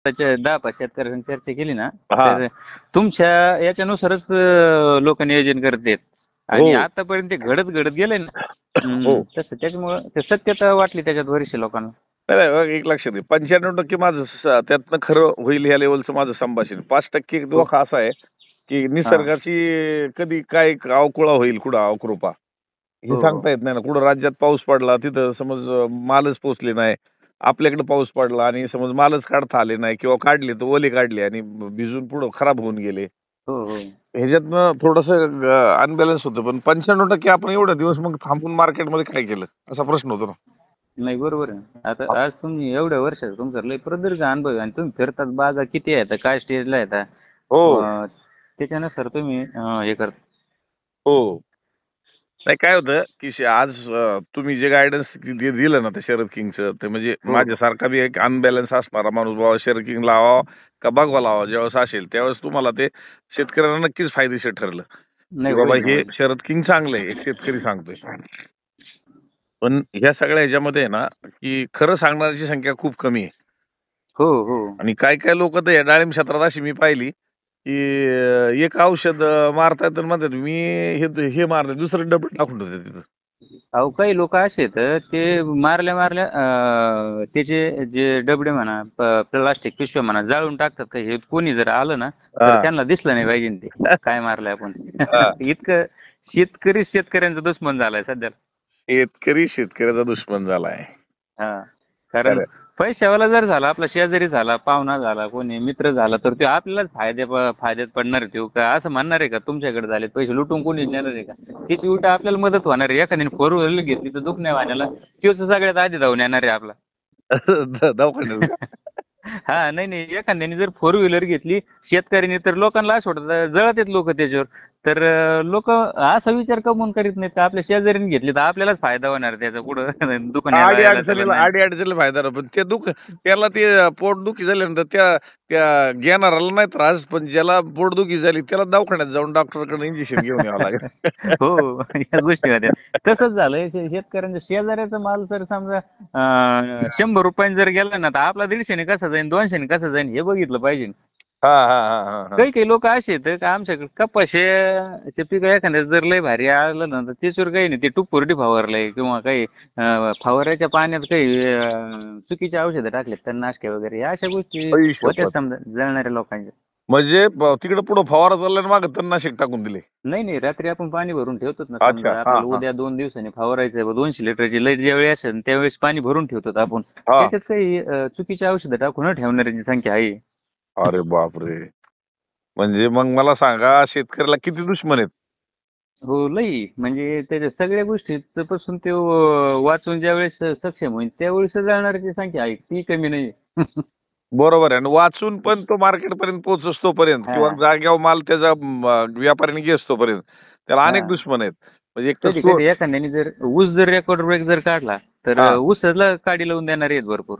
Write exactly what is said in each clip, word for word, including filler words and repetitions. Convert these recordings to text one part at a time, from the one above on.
त्याच्या दहा पाच शेतकऱ्यांनी चर्चा केली ना, हा तर तुमच्या याच्यानुसारच लोक नियोजन करतात. हो आणि आतापर्यंत ते घडत घडत गेले ना, हो हम्म, तसं त्याच्यामुळं ते सत्यता वाटली त्याच्यात बरीचशे लोकांना. नाही नाही, बघ, एक लक्षात घे, पंच्याण्णव टक्के माझं स- त्यातनं खरं होईल ह्या लेवलचं माझं संभाषण. पाच टक्के हो. धोका असा आहे की हा. निसर्गाची कधी काय अवकुळा होईल, कुठं अवकृपा हे हो हो. सांगता येत नाही ना. कुठं राज्यात पाऊस पडला, तिथं समज अं, मालच पोचले नाही. आपल्याकडे पाऊस पडला आणि समज मालच काढता आले नाही, किंवा काढले तर ओले काढले आणि भिजून पुढं खराब होऊन गेले. हो हो. ह्याच्यातनं थोडस अनबॅलन्स होतं. पण पंच्याण्णव टक्के आपण एवढे दिवस मग थांबून मार्केटमध्ये काय केलं, असा प्रश्न होतो ना. नाही, बरोबर आहे. आता आज तुम्ही एवढ्या वर्षाचा तुमचा लय प्रदीर्घ अनुभव आहे आणि तुम्ही फिरतात, बागा किती आहेत, काय स्टेजला येतात, हो अं, त्याच्यानुसार तुम्ही अं, हे करता. हो नाही, काय होतं की शे- आज अं, तुम्ही जे गायडन्स दिलं ना, ते शरद किंगचं, ते म्हणजे हो हो. माझ्यासारखा बी एक अनबॅलन्स असणारा माणूस, बाबा शरद किंग लावा का भगवा लावा, ज्यावेळेस असेल त्यावेळेस तुम्हाला ते शेतकऱ्यांना नक्कीच फायदेशीर ठरलं की नाही, बाबा होईल ना, हे होईल. शरद किंग चांगलं आहे, एक शेतकरी सांगतोय. पण ह्या सगळ्या ह्याच्यामध्ये आहे ना, की खरं सांगणाऱ्याची संख्या खूप कमी आहे. हो हो. आणि काय काय लोक तर या डाळिंब क्षेत्रात अशी मी पाहिली की अं, एक औषध अं, मारतायत आणि म्हणतात मी हे हे मारलं, दुसरं डबल टाकून ठेवतात तिथं. अहो, काही लोक असे आहेत, ते मारल्या मारल्या अं, त्याचे जे डबडे म्हणा, प्लास्टिक पिशव्या म्हणा, जाळून टाकतात. का हे कोणी जर आलं ना, तर हा त्यांना दिसलं नाही पाहिजे ते काय मारलंय आपण. हा. इतकं शेतकरी शेतकऱ्यांचा दुश्मन झालाय सध्या. शेतकरी शेतकऱ्याचा दुश्मन झालाय. हा. कारण खरं. पैशावाला जर झाला, आपला शेजारी झाला, पाहुणा झाला, कोणी मित्र झाला, तर ते आपल्यालाच फायदे फायद्यात पडणार आहे. तो का असं म्हणणार आहे का तुमच्याकडे झाले पैसे लुटून कोणी नेणार आहे का? त्याची उलट आपल्याला मदत होणार आहे. एखाद्याने फोर व्हीलर घेतली तर दुख नाही वाण्याला, तोच सगळ्यात आधी धावून येणार आहे आपला. द- दवाखान्यात का? हा, नाही नाही, एखाद्याने जर फोर व्हीलर घेतली शेतकऱ्याने, तर लोकांना असं वाटतं जळत आहेत लोक त्याच्यावर. तर लोक असा विचार कमवून करीत नाहीत का आपल्या शेजाऱ्याने घेतली तर आपल्यालाच फायदा होणार त्याचा, पुढं दुकानाला आडी यायला त्याला अडचणीला नाही. आडी अडचणीला फायदा नाही. पण ते दुख त्याला ते पोटदुखी झाल्यानंतर त्या त्या घेणाराला नाही त्रास, पण ज्याला पोटदुखी झाली त्याला दवाखान्यात जाऊन डॉक्टरकडे इंजेक्शन घेऊन यावं लागेल. हो, या गोष्टी होत्या. तसंच झालंय शे- शेतकऱ्यांच्या शेजाऱ्याचा माल जर समजा अं, शंभर रुपयाने जर गेला ना, तर आपला दीडशेने कसा जाईल, दोनशेने कसा जाईल, हे बघितलं पाहिजे. हा हा हा हा हा काही काही लोक असे आहेत का आमच्याकडे कपाशीचे पीक एखाद्या जर लय भारी आलं ना, तर त्याच्यावर काही नाही, ते टुपुर्टी फवारलंय किंवा काही अं, फवाराच्या पाण्यात काही अं, चुकीचे औषधं टाकलेत, तणनाशके वगैरे, या अशा गोष्टी आई होत्या शपथ. समजा जळणाऱ्या लोकांच्या. म्हणजे तिकडे पुढे फवारा चालला मागे तणनाशक टाकून दिले. नाही नाही, रात्री आपण पाणी भरून ठेवतो ना, अच्छा. समजा हा आपल्याला हा उद्या दोन दिवसांनी फवारायचं आहे, दोनशे लिटरची लाईट ज्यावेळी असेल त्यावेळेस पाणी भरून ठेवतो आपण. हा. त्याच्यात काही अं, चुकीची औषधं टाकून ठेवणाऱ्यांची संख्या आहे. अरे बापरे. म्हणजे मग मला सांगा, शेतकऱ्याला किती दुश्मन आहेत. हो, लई म्हणजे त्याच्या सगळ्या गोष्टी पासून ते अं, वाचून ज्यावेळेस सक्षम होईल त्यावेळेस जाणाऱ्याची संख्या आहे, ती कमी नाही. बरोबर आहे. आणि वाचून पण तो मार्केट पर्यंत पोहोचस तोपर्यंत, हा किंवा जाग्यावर माल त्याचा म, व्यापाऱ्याने घेस तोपर्यंत त्याला हा. अनेक दुश्मन आहेत. म्हणजे एक तर कधी चोर. कधी एखाद्याने जर ऊस जर रेकॉर्ड ब्रेक जर काढला, तर हा. अं, ऊसाला काडी लावून देणारे आहेत भरपूर.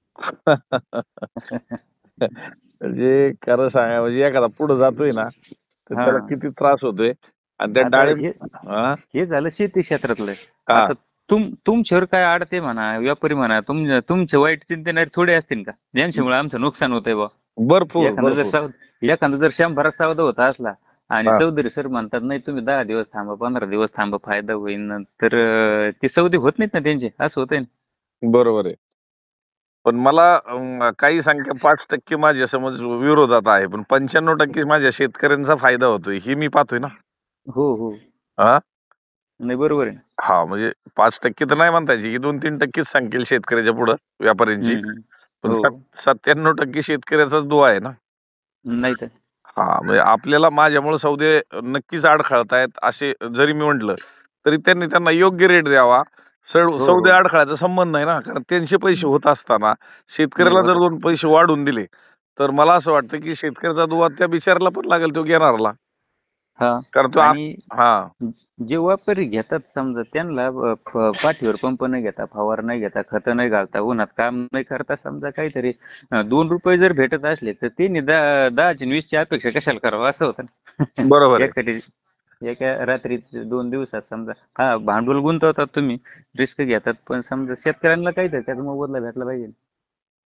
म्हणजे खरं सांगा, म्हणजे एखादा पुढे जातोय ना, तर हा. त्याला किती त्रास होतोय. आणि त्या आता डाळिंब. हे हा हे झालं शेती क्षेत्रातलं. हा. आता तुम तुमच्यावर काय आडते म्हणा, व्यापारी म्हणा, तुम तुमचे वाईट चिंतनारे थोडे असतील का, ज्यांच्यामुळे आमचं नुकसान होतंय बा. भरपूर एखादा जर भरपूर. साव एखादा जर शंभरात सौदा होता असला आणि हा. चौधरी सर म्हणतात नाही तुम्ही दहा दिवस थांबा, पंधरा दिवस थांबा, फायदा होईल, तर अं, ते सौदे होत नाहीत ना त्यांचे, असं होतंय ना. बरोबर आहे. पण मला अं, काही संख्या पाच टक्के माझ्या समज विरोधात आहे, पण पंच्याण्णव टक्के माझ्या शेतकऱ्यांचा फायदा होतोय हे मी पाहतोय ना. हो हो. हा. नाही, बरोबर आहे. हा, म्हणजे पाच टक्के तर नाही म्हणता यायची, की दोन तीन टक्केच सांगेल शेतकऱ्याच्या पुढं व्यापाऱ्यांची. हम्म हम्म. पण हो. सत्त्याण्णव टक्के शेतकऱ्याचाच दुआ आहे ना. नाही तर. हा, म्हणजे आपल्याला माझ्यामुळे सौदे नक्कीच अडखळतायत असे जरी मी म्हंटल, तरी त्यांनी त्यांना योग्य रेट द्यावा. सौ- हो सौदे हो. अडखळायचा संबंध नाही ना, कारण त्यांचे पैसे होत असताना नाही शेतकऱ्याला जर होत. दोन पैसे वाढून दिले, तर मला असं वाटतं की शेतकऱ्याचा दुवा त्या बिचाराला पण लागेल, तो घेणारला. हा. कारण तो आप आणि हा जे व्यापारी घेतात समजा त्यांना अ, प- पाठीवर पंप नाही घेता, फवार नाही घेता, खतं नाही घालता, उन्हात काम नाही करता, समजा काहीतरी अ, दोन रुपये जर भेटत असले तर त्यांनी दहा दहाची आणि वीसची अपेक्षा कशाला करावं, असं होतं ना. बरोबर आहे. एखादी एका रात्रीत दोन दिवसात समजा, हा, भांडवल गुंतवतात तुम्ही, रिस्क घेतात, पण समजा शेतकऱ्यांना काहीतरी त्याचा मोबदला भेटला पाहिजे.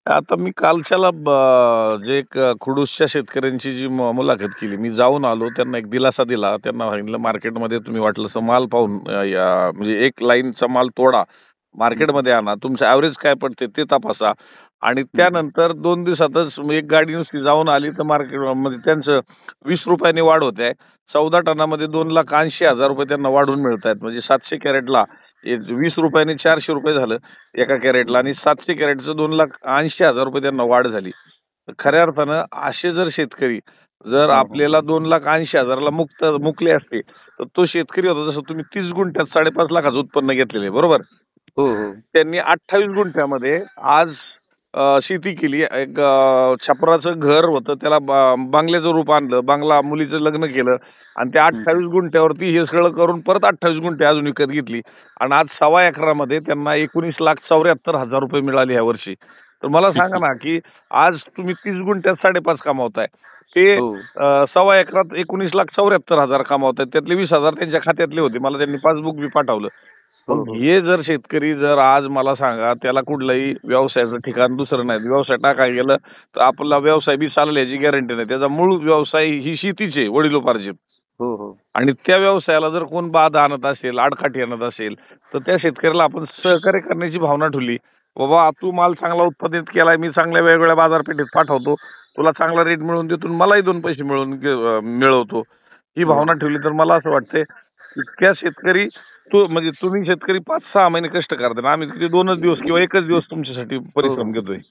आता मी कालच्याला ब- जे एक खुडूसच्या शेतकऱ्यांची जी मु- मुलाखत केली, मी जाऊन आलो, त्यांना एक दिलासा दिला. त्यांना सांगितलं मार्केटमध्ये तुम्ही वाटलं माल पाहून अ, या- म्हणजे एक लाईनचा माल तोडा, हम्म, मार्केटमध्ये आणा, तुमचं ॲव्हरेज काय पडते ते तपासा, आणि हम्म, त्यानंतर दोन दिवसातच एक गाडी नुसती जाऊन आली तर मार्केटमध्ये त्यांचं वीस रुपयाने वाढ होते आहे. चौदा टनामध्ये दोन लाख ऐंशी हजार रुपये त्यांना वाढून मिळत आहेत. म्हणजे सातशे कॅरेटला एक वीस रुपयाने चारशे रुपये झालं एका कॅरेटला, आणि सातशे कॅरेटचं दोन लाख ऐंशी हजार रुपये त्यांना वाढ झाली. तर खऱ्या अर्थानं असे जर शेतकरी जर हो हो आपल्याला दोन लाख ऐंशी हजाराला मुक्त मुकले असते, तर तो शेतकरी होता. जसं तुम्ही तीस गुंठ्यात साडेपाच लाखाचं उत्पन्न घेतलेलं आहे, बरोबर? हो हो त्यांनी अठ्ठावीस गुंठ्यामध्ये आज अ, शेती केली. एक अ, छपराचं घर होतं, त्याला ब- बंगल्याचं रूप आणलं, बंगला, मुलीचं लग्न केलं, आणि त्या हम्म, हम्म. अठ्ठावीस गुंठ्यावरती हे सगळं करून परत अठ्ठावीस गुंठे अजून विकत घेतली, आणि आज सव्वा एकरामध्ये त्यांना एकोणीस लाख चौऱ्याहत्तर हजार रुपये मिळाले ह्या वर्षी. तर मला सांगा ना, की आज तुम्ही तीस गुंठ्यात साडेपाच कमावताय, ते हो अ, सव्वा एकरात एकोणीस लाख चौऱ्याहत्तर हजार कमावतायत, त्यातले वीस हजार त्यांच्या खात्यातले होते. मला त्यांनी पासबुक बी पाठवलं. हो मग हो हे जर शेतकरी जर आज मला सांगा, त्याला कुठलंही व्यवसायाचं ठिकाण दुसरं नाही, व्यवसाय टाकायला गेलं तर आपला व्यवसाय बी चालेल याची गॅरंटी नाही. त्याचा मूळ व्यवसाय ही शेतीच आहे, वडिलोपार्जित. हो हो आणि त्या व्यवसायाला जर कोण बाधा आणत असेल, आडकाठी आणत असेल, तर त्या शेतकऱ्याला आपण सहकार्य करण्याची भावना ठेवली. बाबा, तू माल चांगला उत्पादित केलाय, मी चांगल्या वेगवेगळ्या बाजारपेठेत पाठवतो, तुला चांगला रेट मिळवून देतो, आणि मलाही दोन पैसे मिळवून घे- अं, मिळवतो. ही हो भावना ठेवली तर मला असं वाटतंय, इतक्या शेतकरी, तू म्हणजे तुम्ही शेतकरी पाच सहा महिने कष्ट करता, आम्ही किती दोनच दिवस किंवा एकच दिवस तुमच्यासाठी हो परिश्रम हो घेतोय.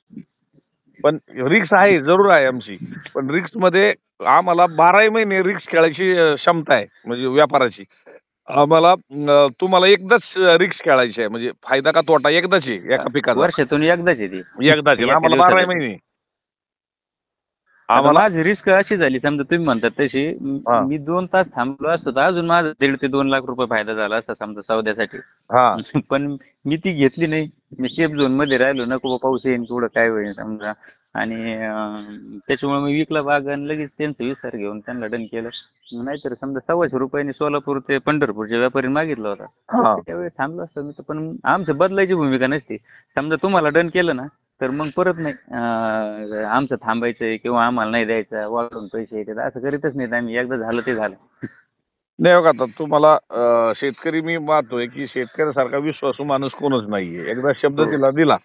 पण रिक्स आहे, जरूर आहे आमची. पण रिक्स मध्ये आम्हाला बाराही महिने रिक्स खेळायची अं, क्षमता आहे, म्हणजे व्यापाराची. आम्हाला अं, तुम्हाला एकदाच रिक्स खेळायची आहे, म्हणजे फायदा का तोटा एकदाच आहे अ, एका पिकाचा. वर्षातून एकदाच आहे ती एकदाच आहे, आणि एका आम्हाला बाराही दिवसासाठी. महिने आता आम्हाला. माझी रिस्क अशी झाली, समजा तुम्ही म्हणतात तशी, म- हा मी दोन तास थांबलो असतो तर अजून माझा दीड ते दोन लाख रुपये फायदा झाला असता समजा सौद्यासाठी. हा पण मी ती घेतली नाही. मी सेफ झोन मध्ये राहिलो, नको बा पाऊस येईन पुढं काय होईल समजा. आणि अं, त्याच्यामुळे मी विकला बाग आणि लगेच त्यांचं विचार घेऊन त्यांना डन केलं. नाहीतर समजा सव्वाशे रुपयांनी सोलापूर ते पंढरपूरच्या व्यापारी मागितला होता, तर हा त्यावेळी थांबलो असतो मी तर. पण आमच्या बदलायची भूमिका नसते. समजा तुम्हाला डन केलं ना, तर मग परत नाही अं, आमचं थांबायचंय किंवा आम्हाला नाही द्यायचं, वाढून पैसे येतात असं करीतच नाहीत आम्ही. एकदा झालं ते झालं. नाही बघा, आता तुम्हाला अं, शेतकरी मी पाहतोय की शेतकऱ्यासारखा विश्वासू माणूस कोणच नाहीये. एकदा शब्द हो दिला दिला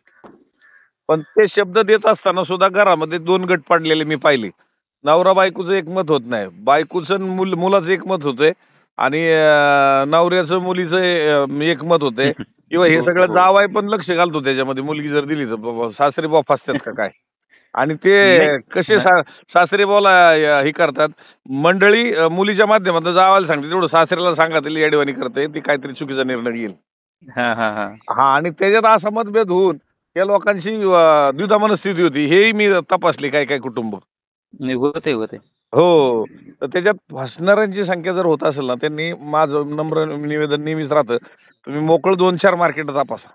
पण ते शब्द देत असताना सुद्धा घरामध्ये दोन गट पडलेले मी पाहिले. नवरा बायकोचं एकमत होत नाही, बायकोचं आणि मुल मुलाचं एकमत होतंय, आणि अं, नवऱ्याचं मुलीचं अं, एकमत होतंय, किंवा हे हो सगळं हो जावाय पण लक्ष घालतो त्याच्यामध्ये. मुलगी जर दिली तर बाबा सासरे बाप फसतात का काय, आणि ते नाही. कसे हा सा, सासरे बोला हे करतात. मंडळी अं, मुलीच्या माध्यमातून जावायला सांगते, तेवढं सासऱ्याला सांगा तिला येडवाणी करते, ती काहीतरी चुकीचा निर्णय घेईल. हा हा हा हा, आणि त्याच्यात असा मतभेद होऊन त्या लोकांची अं, द्विधा मनस्थिती होती, हेही मी तपासली काय काय कुटुंब. नाही, होते होते. हो. तर त्याच्यात फसणाऱ्यांची संख्या जर होत असेल ना, त्यांनी, माझं नम्र निवेदन नेहमीच राहतं, तुम्ही मोकळं दोन चार मार्केट तपासा.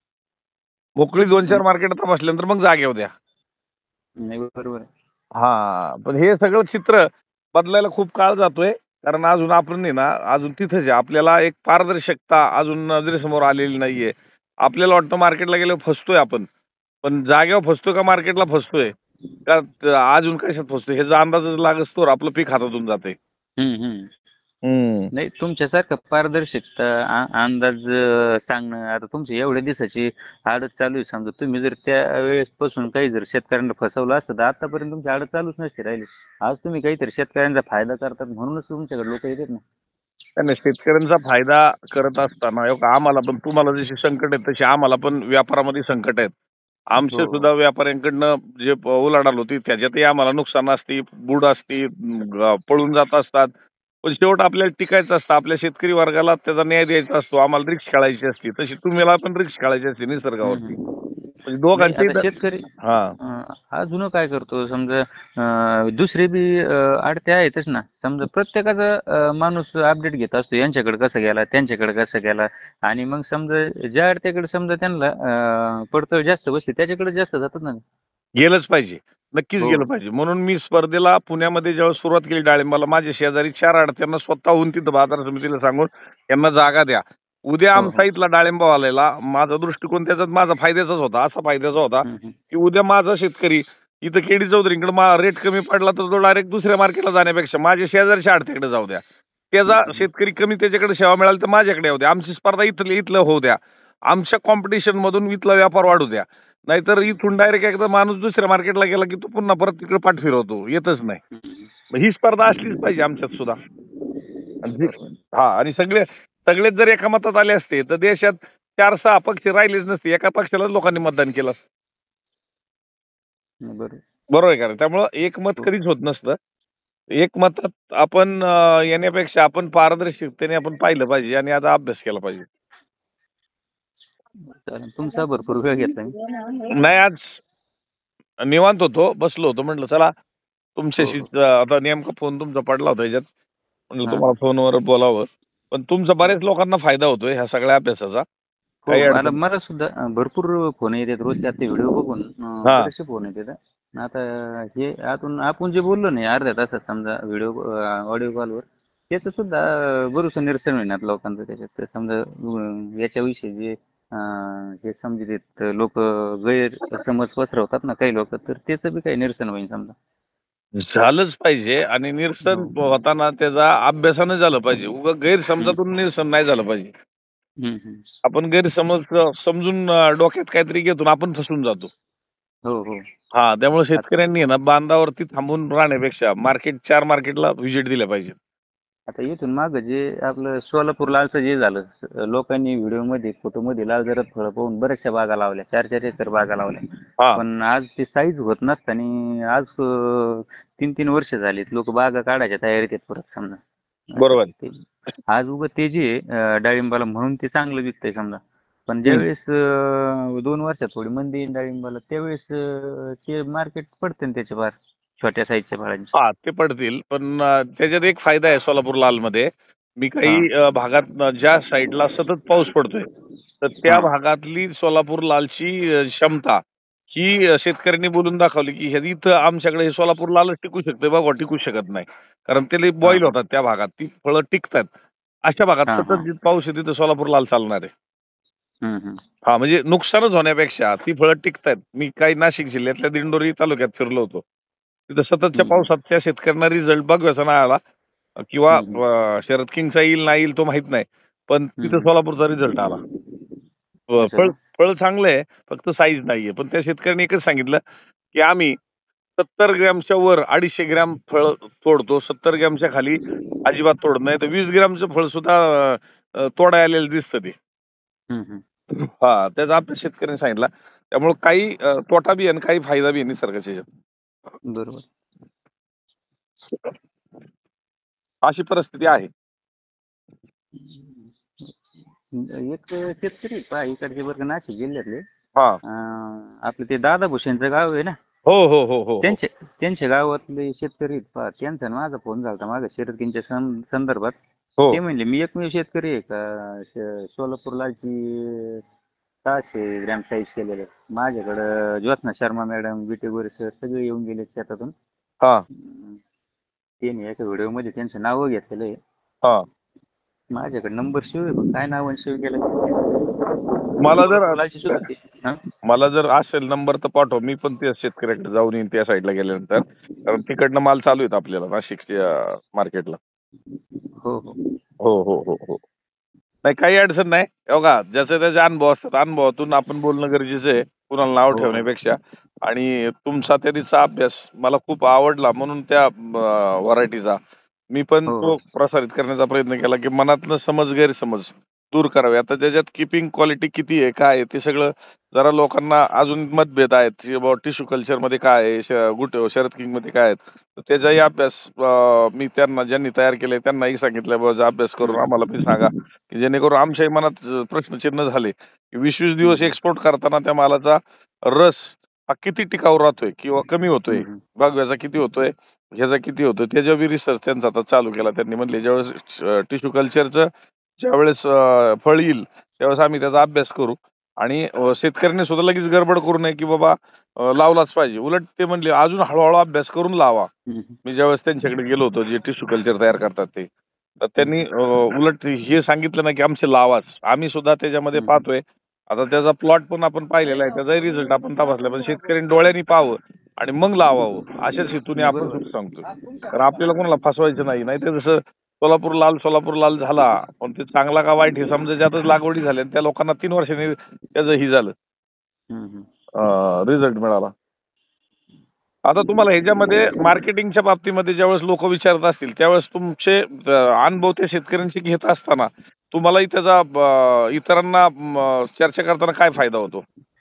मोकळी दोन चार मार्केट तपासल्यानंतर मग जागेवर द्या. नाही, बरोबर आहे. हा, पण हे सगळं चित्र बदलायला खूप काळ जातोय. कारण अजून आपण नाही ना, अजून तिथंच आहे. आपल्याला एक पारदर्शकता अजून नजरेसमोर आलेली नाहीये. आपल्याला वाटतं मार्केटला गेल्यावर फसतोय आपण, पण जागेवर फसतोय का मार्केटला फसतोय, का त- अजून कशात फसतोय ह्याचा अंदाजच लागत तर आपलं पीक हातातून जाते. हम्म हम्म हम्म. नाही, तुमच्यासारखं पारदर्शकता, आ- अंदाज अं, सांगणं, आता तुमची एवढ्या दिवसाची आडत चालू आहे समजा. तुम्ही जर त्या वेळेसपासून काही जर शेतकऱ्यांना फसवलं असतं तर आतापर्यंत तुमची आडत चालूच नसते राहिली. आज तुम्ही काहीतरी शेतकऱ्यांचा फायदा करतात म्हणूनच तुमच्याकडे लोक येतात ना. नाही नाही, शेतकऱ्यांचा फायदा करत असताना हे बघा, आम्हाला पण, तुम्हाला जशी संकट आहेत तशी आम्हाला पण व्यापारामध्ये संकट आहेत. हो आमच्या हो सुद्धा व्यापाऱ्यांकडनं जे प- उलाढाल होती त्याच्यातही आम्हाला नुकसान असते, बुड असते, ग- पळून जात असतात. पण शेवट आपल्याला टिकायचं असतं, आपल्या शेतकरी वर्गाला त्याचा न्याय द्यायचा असतो, आम्हाला रिक्स खेळायची असते, तशी तुम्हाला पण रिक्स खेळायची असते हम्म निसर्गावरती. हम्म म्हणजे नाही, दोघांची. आता शेतकरी हा अं, अजून काय करतो समजा, अं, दुसरे बी अं, अडते आहेतच ना. समजा प्रत्येकाचा अं, माणूस अपडेट घेत असतो, यांच्याकडे कसं गेला, त्यांच्याकडे कसं गेला. आणि मग समजा ज्या अडत्याकडे समजा त्यांना अं, पडतळ जास्त बसते त्याच्याकडे जास्त जातात ना. गेलंच पाहिजे, नक्कीच हो गेलं पाहिजे. म्हणून मी स्पर्धेला पुण्यामध्ये जेव्हा सुरुवात केली डाळिंबाला, माझ्या शेजारी चार आडत्यांना स्वतःहून तिथं बाजार समितीला सांगून यांना जागा द्या. उद्या हो आमचा हो. इथला डाळिंबवाल्याला माझा दृष्टिकोन त्याच्यात माझा फायद्याचाच होता, असा फायद्याचा होता हम्म, हम्म. की उद्या माझा शेतकरी इथं केडी चौधरीकडे रेट कमी पडला तर तो डायरेक्ट दुसऱ्या मार्केटला जाण्यापेक्षा माझ्या शेजारच्या आडत्याकडे जाऊ द्या. त्याचा हम्म, हम्म. शेतकरी कमी त्याच्याकडे सेवा मिळाली तर माझ्याकडे येऊ द्या. आमची स्पर्धा इथलं इथलं होऊ द्या. आमच्या कॉम्पिटिशन मधून इथला व्यापार वाढू द्या. नाहीतर इथून डायरेक्ट एकदा माणूस दुसऱ्या मार्केटला गेला की तो पुन्हा परत तिकडे पाठ फिरवतो, येतच नाही. हम्म. मग ही स्पर्धा असलीच पाहिजे आमच्यात सुद्धा. आणि जी- बरोबर. हा आणि सगळे सगळेच जर एका मतात आले असते तर देशात चार सहा पक्ष राहिलेच नसते, एका पक्षाला लोकांनी मतदान केलं असतं. बरोबर. बरोबर आहे का नाही? त्यामुळं एकमत हो. कधीच होत नसतं. एकमतात आपण अं, येण्यापेक्षा आपण पारदर्शकतेने आपण पाहिलं पाहिजे आणि आता अभ्यास केला पाहिजे. चालेल. तुमचा भरपूर वेळ घेतला मी. नाही, आज निवांत होतो, बसलो होतो, म्हटलं चला हो तुमच्याशी हो. अं, आता नेमका फोन तुमचा पडला होता याच्यात, म्हटलं हा. तुम्हाला फोनवर बोलावं. पण तुमचा हो बऱ्याच लोकांना फायदा होतोय ह्या सगळ्या अभ्यासाचा. हो. काही मला अडचण मला सुद्धा अं, भरपूर फोन येतात रोजचे. आता व्हिडिओ बघून अं, हा बरेचसे फोन येतात. आता हे आतून आपण जे बोललो नाही अर्ध्या तासात समजा व्हिडिओ ऑडिओ कॉलवर, त्याचं सुद्धा अं, बरंचसं निरसन होईनात लोकांचं त्याच्यात. तर समजा अं, याच्याविषयी जे अं, हे समजतात लोक गैरसमज पसरवतात ना काही लोक, तर त्याचं बी काही निरसन होईल समजा. झालंच पाहिजे आणि निरसन हो. होताना त्याचा अभ्यासानं झालं पाहिजे. उगा हम्म, गैरसमजातून निरसन नाही झालं पाहिजे. हम्म, हम्म. आपण गैरसमज अं, समजून अं, डोक्यात काहीतरी घेतो आणि आपण फसून जातो. हो हो. हा त्यामुळे आत- शेतकऱ्यांनी आहे ना बांधावरती थांबून राहण्यापेक्षा मार्केट चार मार्केटला व्हिजिट दिल्या पाहिजे. आता इथून मागं जे आपलं सोलापूर लालचं जे झालं, स- लोकांनी व्हिडिओमध्ये फोटोमध्ये लाल जरद फळं पाहून बऱ्याचशा बागा लावल्या, चार चार एकर बागा लावल्या. हा पण आज ते साईज होत नसताना आज अं, तीन तीन वर्ष झालीत लोक बागा काढायच्या तयारीत आहेत परत समजा. असं बरोबर. ते आज उगं ते जे आहे, अं, डाळिंबाला म्हणून ते चांगलं विकतंय समजा. पण हम्म. ज्यावेळेस अं, दोन वर्षात थोडी मंदी येईल डाळिंबाला, त्यावेळेस अं, ते मार्केट पडते ना त्याच्या फार छोट्या साईजच्या फळांची. हा ते पडतील पण अं, त्याच्यात एक फायदा आहे सोलापूर लाल मध्ये. मी काही हा अं, भागात अं, ज्या साईडला सतत पाऊस पडतोय तर त्या हा भागातली सोलापूर लालची अं, क्षमता ही अं, शेतकऱ्यांनी बोलून दाखवली की ह्या इथं आमच्याकडे हे सोलापूर लालच टिकू शकते, बघा टिकू शकत नाही. कारण त्याला हा बॉईल हा होतात त्या भागात, ती फळं टिकतात. अशा भागात हा हा. सतत जिथं पाऊस आहे तिथं सोलापूर लाल चालणार आहे. हम्म हम्म. हा म्हणजे नुकसानच होण्यापेक्षा ती फळं टिकतायत. मी काही नाशिक जिल्ह्यातल्या दिंडोरी तालुक्यात फिरलो होतो. तिथं सततच्या हम्म पावसात त्या शेतकऱ्यांना रिझल्ट बघायचा नाही आला किंवा हम्म. अं, शरद किंगचा येईल नाही येईल तो माहित नाही. पण हम्म तिथं हम्म. सोलापूरचा रिझल्ट आला. अं, असं फळ का? फळ चांगलं आहे, फक्त साईज नाहीये. पण त्या शेतकऱ्यांनी एकच सांगितलं की आम्ही सत्तर ग्रॅमच्या वर अडीचशे ग्रॅम फळ तोडतो, सत्तर ग्रॅमच्या खाली अजिबात तोडत नाही. तर वीस ग्रॅमचं फळ सुद्धा अं, अं, तोडाय आलेलं दिसतं ते. हम्म हम्म. हा त्याचा अभ्यास शेतकऱ्यांनी सांगितला. त्यामुळे काही अं, तोटा बी आहे आणि काही फायदा बी आहे निसर्गाच्या ह्याच्यात. बरोबर. अशी परिस्थिती आहे. एक शेतकरी पहा इकडचे बरं का नाशिक जिल्ह्यातले, हा अं, आपलं ते दादा भुसेंचं गाव आहे ना, हो हो हो हो हो त्यांचे त्यांच्या गावातले शेतकरी आहेत पहा, त्यांचा आणि माझा फोन झाला मागं शर्यतींच्या सं- संदर्भात. हो ते म्हणले मी एकमेव शेतकरी आहे का श- सोलापूर लालची सहाशे ग्रॅम साईज केलेलं. माझ्याकडं ज्योत्ना शर्मा मॅडम, विटे गोरे सर सगळे येऊन गेले शेतातून. हा अं, त्यांनी एका व्हिडिओमध्ये त्यांचं नावं घेतलेलं आहे. हा माझ्याकडे नंबर सेव्ह आहे पण काय नाव सेव्ह केलं मला जर सोलापूर लालची सुद्धा ते. हा? मला जर असेल नंबर तर पाठव, मी पण त्या शेतकऱ्याकडे जाऊन येईन त्या साईडला गेल्यानंतर. कारण तिकडनं माल चालू आहेत आपल्याला नाशिकच्या मार्केटला. हो हो. हो हो हो हो नाही काही अडचण नाही. हे बघा ज्याचे त्याचे अनुभव असतात, अनुभवातून आपण बोलणं गरजेचं आहे कुणाला नाव हो हो. ठेवण्यापेक्षा. आणि तुमचा त्या दिवसा अभ्यास मला खूप आवडला म्हणून त्या व्हरायटीचा मी पण हो तो हो. प्रसारित करण्याचा प्रयत्न केला की मनातनं समज गैरसमज दूर करावे. आता त्याच्यात किपिंग क्वालिटी किती आहे काय आहे ते सगळं जरा लोकांना अजून मतभेद आहेत. टिश्यू कल्चर मध्ये काय आहे, श- गुट शरद किंग मध्ये काय आहेत, तर त्याचाही अभ्यास अं, मी त्यांना ज्यांनी तयार केले त्यांनाही सांगितलं बाबा अभ्यास करून हम्म. आम्हाला पण सांगा, की जेणेकरून आमच्याही मनात प्रश्नचिन्ह झाले की वीस वीस दिवस हम्म. एक्सपोर्ट करताना त्या मालाचा रस हा किती टिकाऊ राहतोय किंवा कमी होतोय, हम्म. भगव्याचा किती होतोय, ह्याचा किती होतोय, त्याच्या बी रिसर्च त्यांचा आता चालू केला त्यांनी. म्हणले ज्यावेळेस टिश्यू कल्चरचं ज्यावेळेस अं, फळ येईल त्यावेळेस आम्ही त्याचा अभ्यास करू. आणि अं, शेतकऱ्यांनी सुद्धा लगेच गडबड करू नये की बाबा अं, लावलाच पाहिजे. उलट ते म्हणले अजून हळूहळू अभ्यास करून लावा. हम्म. मी ज्यावेळेस त्यांच्याकडे गेलो होतो जे टिश्यू कल्चर तयार करतात ते तर त्यांनी अं, उलट हे सांगितलं ना की आमचे लावाच, आम्ही सुद्धा त्याच्यामध्ये हम्म. पाहतोय. आता त्याचा प्लॉट पण आपण पाहिलेला आहे, त्याचाही रिझल्ट आपण तपासला, पण शेतकऱ्यांनी डोळ्यांनी पाहावं आणि मग लावावं अशाच हेतूने नाही आपण बरोबर सुद्धा सांगतोय. आहे. तर आपल्याला कोणाला फसवायचं नाही. नाही तर जसं सोलापूर लाल सोलापूर लाल झाला, पण ते चांगला का वाईट हे समजा ज्यातच लागवडी झाल्या त्या लोकांना तीन वर्षांनी त्याचं ही झालं, हम्म, हम्म. रिझल्ट मिळाला. आता तुम्हाला ह्याच्यामध्ये मार्केटिंगच्या बाबतीमध्ये ज्यावेळेस लोक विचारत असतील त्यावेळेस तुमचे अं, अनुभव त्या शेतकऱ्यांशी घेत असताना तुम्हालाही त्याचा अं, इतरांना म, चर्चा करताना काय फायदा होतो?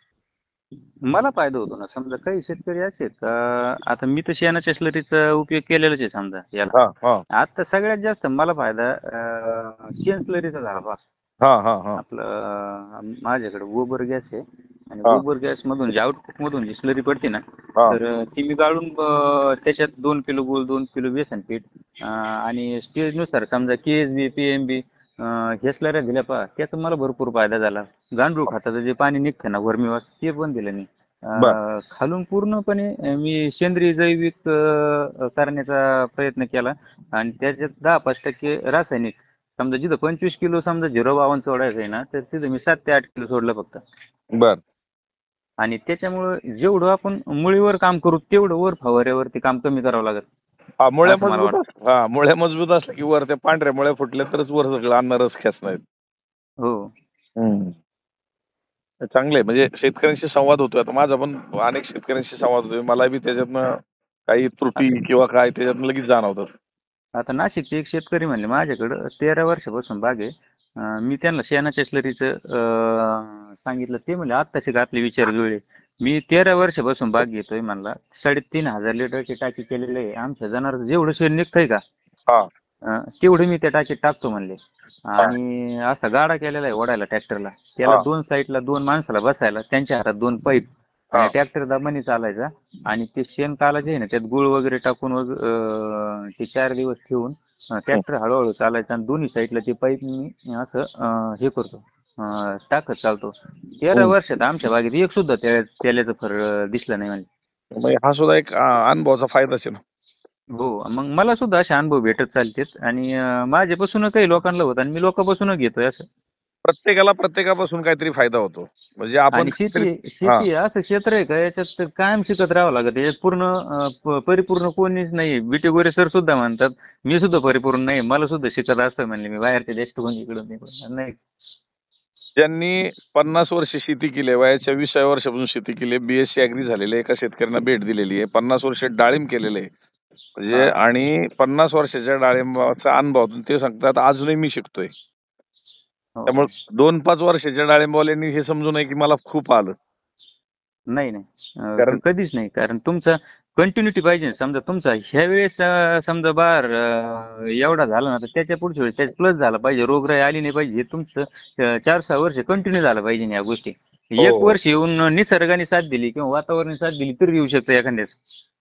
मला फायदा होतो ना. समजा काही शेतकरी असे आहेत का, आता मी तर शेणाच्या स्लरीचा उपयोग केलेलाच आहे समजा याला. हा हा आता सगळ्यात जास्त मला फायदा अं, शेण स्लरीचा झाला बा. हा हा हा आपलं अं, माझ्याकडे गोबर गॅस आहे आणि हा गोबर गॅस मधून जे आउटपुट मधून जी स्लरी पडते ना, हा तर अं, ती मी गाळून अं, त्याच्यात दोन किलो गुळ, दोन किलो बेसन पीठ अं, आणि स्टेजनुसार समजा K S B P M B ह्या स्लऱ्या दिल्या पहा, त्याचा मला भरपूर फायदा झाला. गांडूळ खताचं जे पाणी निघतं ना वर्मीवास, ते पण दिलं मी. बर अं, खालून पूर्णपणे अं, मी सेंद्रिय जैविक अं, करण्याचा प्रयत्न केला आणि त्याच्यात दहा पाच टक्के रासायनिक. समजा जिथं पंचवीस किलो समजा झिरो बावन्न सोडायचं आहे ना, तर तिथं मी सात ते आठ किलो सोडलं फक्त. बर आणि त्याच्यामुळं जेवढं आपण मुळीवर काम करू तेवढं वर फवाऱ्यावरती काम कमी करावं लागत, हा मुळ्या असं मला मजबूत वाटतं. अस हा मुळ्या मजबूत असल्या की वर त्या पांढऱ्या मुळ्या फुटल्या तरच वर सगळं अन्न रस खेचणार. हो. हम्म. चांगलंय, म्हणजे शेतकऱ्यांशी संवाद होतोय. आता माझा पण अनेक शेतकऱ्यांशी संवाद होतोय, मला बी त्याच्यातनं काही त्रुटी आता किंवा काय त्याच्यातनं लगेच जाणवतात. आता नाशिकचे एक शेतकरी म्हणले माझ्याकडं तेरा वर्षापासून बाग आहे. अं, मी त्यांना शेणाच्या स्लरीचं अं, सांगितलं. ते म्हणले आत्ताचे का आपले विचार जुळले. मी तेरा वर्षापासून बाग घेतोय म्हणला. साडेतीन हजार लिटरची टाकी केलेली आहे. आमच्या जनावरांचं जेवढं शेण निघतंय का, हा अं, तेवढं मी त्या टाकीत टाकतो म्हणले. हा आणि असा गाडा केलेला आहे ओढायला ट्रॅक्टरला. त्याला हा दोन साईडला दोन माणसाला बसायला, त्यांच्या हातात दोन पाईप हा आणि ट्रॅक्टर दाबानी चालायचा. आणि ते शेण कालाचे आहे ना, त्यात गुळ वगैरे टाकून वग अं, ते चार दिवस ठेवून हम्म, ट्रॅक्टर हळूहळू चालायचा आणि दोन्ही साईडला ते पाईप मी असं अं, हे करतो, अं, टाकत चालतो. तेरा हम्म. वर्षात आमच्या बागेत एक सुद्धा त्या तेलाचं फर दिसलं नाही म्हणजे. म्हणजे हा सुद्धा एक अं, अनुभवाचा फायदाच आहे ना. हो, मग मला सुद्धा असे अनुभव भेटत चालतेत आणि अं, माझ्यापासून काही लोकांना होत आणि मी लोकांपासूनच घेतोय असं. प्रत्येकाला प्रत्येकापासून काहीतरी फायदा होतो. म्हणजे आपण आणि काहीतरी शेती हा शेती असं क्षेत्र आहे का, याच्यात तर कायम शिकत राहावं लागत. याच्यात पूर्ण अं, प- परिपूर्ण कोणीच नाही. बिटे गोरे सर सुद्धा म्हणतात मी सुद्धा परिपूर्ण नाही, मला सुद्धा शिकत असतं म्हणले मी बाहेरच्या देशातून इकडून तिकडून नाही. ज्यांनी पन्नास वर्ष शेती केली, वयाच्या विसाव्या वर्षापासून शेती केली, बीएससी अॅग्री झालेले एका शेतकऱ्यांना भेट दिलेली आहे, पन्नास वर्ष डाळिंब केलेले आहे. म्हणजे हा. आणि पन्नास वर्षाच्या डाळिंबाचा अनुभव ते सांगतात अजूनही मी शिकतोय. हो हो. त्यामुळे दोन पाच वर्षाच्या डाळिंबवाल्यांनी हे समजू नये की मला खूप आलं. नाही नाही. अं, क- कारण कधीच नाही. कारण तुमचा कंटिन्युटी पाहिजे. समजा तुमचा ह्या वेळेस अं, समजा बार अं, एवढा झाला ना, तर त्याच्या पुढच्या वेळेस त्याच्या प्लस झाला पाहिजे, रोगराई आली नाही पाहिजे. हे तुमचं अं, चार सहा वर्ष कंटिन्यू झालं पाहिजे या गोष्टी. हो एक हो वर्ष येऊन निसर्गाने साथ दिली किंवा वातावरणाने साथ दिली तरी येऊ शकतं एखाद्याच.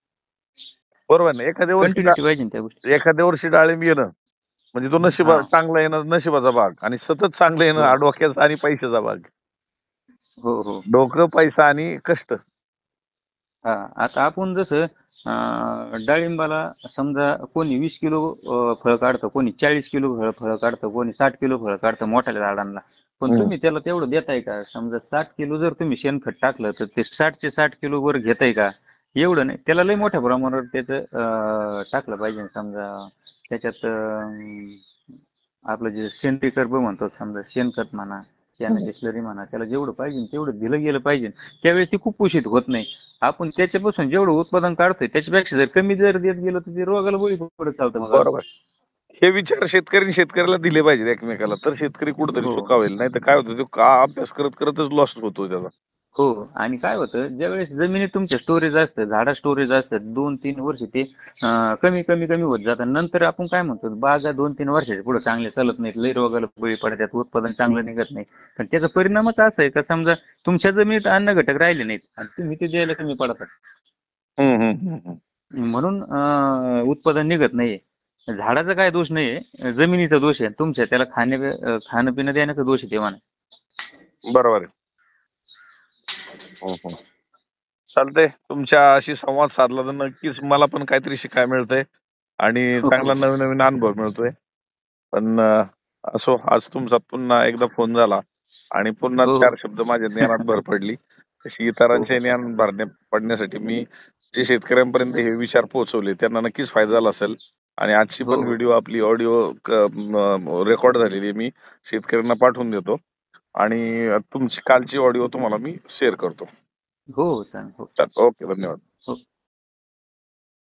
बरोबर ना. एखाद्या वर्षी डा- कंटिन्युटी पाहिजे ना त्या गोष्टी. एखाद्या वर्षी डाळिंब येणं म्हणजे तो नशिबा हा. चांगला येणं नशिबाचा भाग, आणि सतत चांगलं येणं हो हा डोक्याचा आणि पैशाचा भाग. हो हो. डोकं, पैसा आणि कष्ट. हा. आता आपण जसं अं, डाळिंबाला समजा कोणी वीस किलो अं, फळ काढतं, कोणी चाळीस किलो फळ फळ काढतं, कोणी साठ किलो फळ काढतं मोठ्या झाडांना. पण हम्म. तुम्ही त्याला तेवढं देताय का? समजा साठ किलो जर तुम्ही शेणखत टाकलं तर ते साठचे साठ किलो वर घेताय का? एवढं नाही. त्याला लय मोठ्या प्रमाणावर त्याचं अं, टाकलं पाहिजे. समजा त्याच्यात अं, आपलं जे सेंद्रिय कर्ब म्हणतो, समजा शेणखत म्हणा, शेणाची स्लरी म्हणा, त्याला जेवढं पाहिजे तेवढं दिलं गेलं पाहिजे. त्यावेळेस ती कुपोषित होत नाही. आपण त्याच्यापासून जेवढं उत्पादन काढतोय त्याच्यापेक्षा जर कमी जर देत गेलो तर ते रोगाला बळी पडत चालतं मग अजून. बरोबर. हे विचार शेतकरी शेतकऱ्याला दिले पाहिजेत एकमेकाला, तर शेतकरी कुठेतरी हो सुखावेल. नाही तर काय होतं, तो का अभ्यास करत करतच लॉस्ट होतो त्याचा. हो. आणि काय होतं, ज्यावेळेस जमिनीत तुमच्या स्टोरेज असतं, झाडा स्टोरेज असतात, दोन तीन वर्ष ते अं, कमी कमी कमी होत जातात. नंतर आपण काय म्हणतो, बागा दोन तीन वर्षाच्या पुढे चांगले चालत नाहीत, लई रोगाला बळी पडतात, उत्पादन चांगलं निघत नाही. पण त्याचा परिणामच असा आहे का, समजा तुमच्या जमिनीत अन्न घटक राहिले नाहीत आणि तुम्ही ते द्यायला कमी पडतात. हम्म हम्म हम्म हम्म. म्हणून अं, उत्पादन निघत नाहीये. झाडाचा काय दोष नाहीये, जमिनीचा दोष आहे. तुमच्या त्याला खाणे अं, खाणं पिणं देण्याचा दोष आहे तेव्हा. बरोबर आहे. हम्म हम्म. चालतंय, तुमच्याशी संवाद साधला तर नक्कीच मला पण काहीतरी शिकायला मिळतंय आणि हो हो. चांगला नवीन नवीन अनुभव मिळतोय. पण अं, असो, आज तुमचा पुन्हा एकदा फोन झाला आणि पुन्हा हो चार शब्द माझ्या ज्ञानात भर पडली. तशी हो इतरांचे हो ज्ञान भरण्या पडण्यासाठी मी जे शेतकऱ्यांपर्यंत हे विचार पोहोचवले त्यांना नक्कीच फायदा झाला असेल. आणि आजची हो पण हो व्हिडिओ आपली ऑडिओ रेकॉर्ड झालेली आहे, मी शेतकऱ्यांना पाठवून देतो आणि तुमची कालची ऑडिओ तुम्हाला मी शेअर करतो. हो चालेल हो ओके, धन्यवाद.